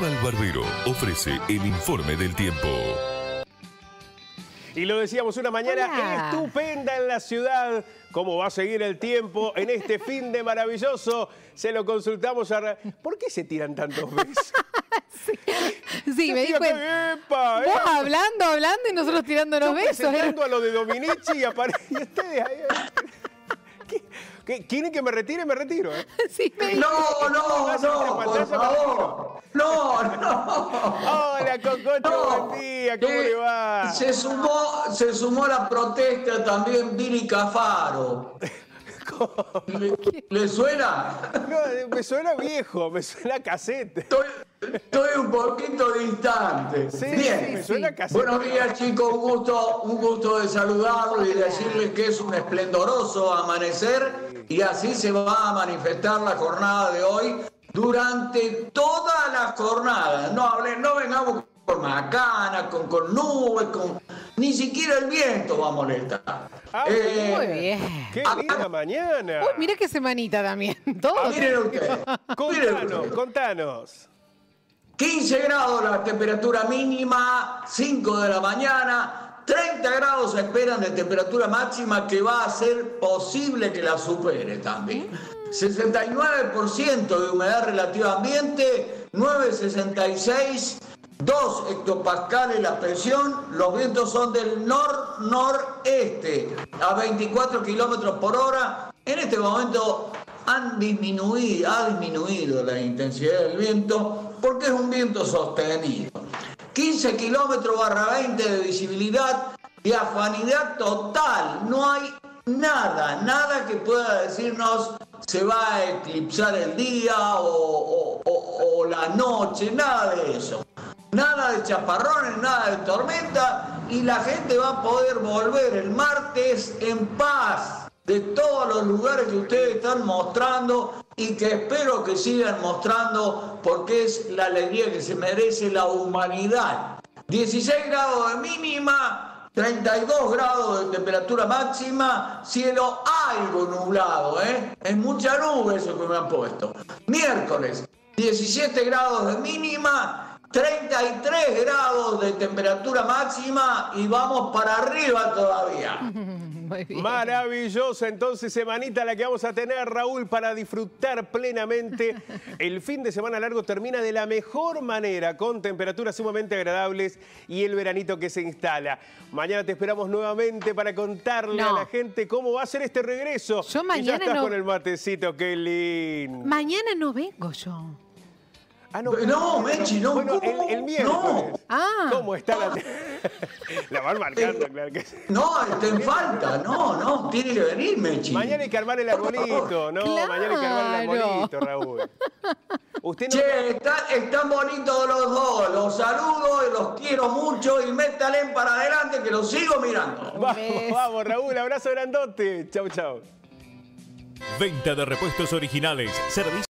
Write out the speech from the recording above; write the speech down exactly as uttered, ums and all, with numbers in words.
Aníbal Barbero ofrece el informe del tiempo. Y lo decíamos, una mañana Hola. estupenda en la ciudad. ¿Cómo va a seguir el tiempo en este fin de maravilloso? Se lo consultamos a... ¿Por qué se tiran tantos besos? Sí, sí me di cuenta. ¡Epa! Vos epa. hablando, hablando y nosotros tirándonos Yo besos. presentando a lo de Dominici y aparece... y ustedes ahí... ¿Qué? ¿Qué? ¿Quieren que me retire? Me retiro, ¿eh? Sí, me di No, no, Vas a no, la por pantalla, favor. No, no. Hola, Cococho, No. buen día, ¿cómo Eh, le va? Se sumó, se sumó a la protesta también Viri Cafaro. ¿Le, le suena? No, me suena viejo, me suena a cassette. Estoy, estoy un poquito distante. Sí, Bien. me suena a cassette. Buenos días, chicos, un gusto, un gusto de saludarlos y decirles que es un esplendoroso amanecer y así se va a manifestar la jornada de hoy durante toda la jornada. No hable, no vengamos con macanas, con, con nubes, con ni siquiera el viento va a molestar. Ah, Eh, Muy bien. ¡Qué linda mañana! Uy, mira qué semanita también. Todo. Miren ustedes, miren Contanos, ustedes. contanos. quince grados la temperatura mínima, cinco de la mañana, treinta grados se esperan de temperatura máxima que va a ser posible que la supere también. sesenta y nueve por ciento de humedad relativa ambiente, nueve coma sesenta y seis, dos hectopascales la presión, los vientos son del nor-noreste a veinticuatro kilómetros por hora. En este momento han disminuido, ha disminuido la intensidad del viento porque es un viento sostenido. quince kilómetros barra veinte de visibilidad y afanidad total. No hay nada, nada que pueda decirnos se va a eclipsar el día o, o, o, o la noche, nada de eso. Nada de chaparrones, nada de tormenta y la gente va a poder volver el martes en paz de todos los lugares que ustedes están mostrando y que espero que sigan mostrando porque es la alegría que se merece la humanidad. dieciséis grados de mínima, treinta y dos grados de temperatura máxima, cielo algo nublado, ¿eh? Es mucha nube eso que me han puesto. Miércoles, diecisiete grados de mínima, treinta y tres grados de temperatura máxima y vamos para arriba todavía. Muy bien. Maravillosa entonces semanita la que vamos a tener, Raúl, para disfrutar plenamente. El fin de semana largo termina de la mejor manera, con temperaturas sumamente agradables y el veranito que se instala. Mañana te esperamos nuevamente para contarle No. a la gente cómo va a ser este regreso. Yo y mañana ya estás no- con el matecito, qué lindo. Mañana no vengo yo. Ah, No, Mechi, no. Bueno, el, ¿Cómo? el miércoles. No. Ah. ¿Cómo está la... la van marcando, claro que sí. No, está en falta, no, no, tiene que venir Mechi. Mañana hay que armar el arbolito, ¿no? Claro. Mañana hay que armar el arbolito, Raúl. Usted no... Che, está- están bonitos los dos, los saludo y los quiero mucho y métale para adelante que los sigo mirando. Vamos, beso. vamos, Raúl, abrazo grandote. Chau, chau. Venta de repuestos originales, servicio.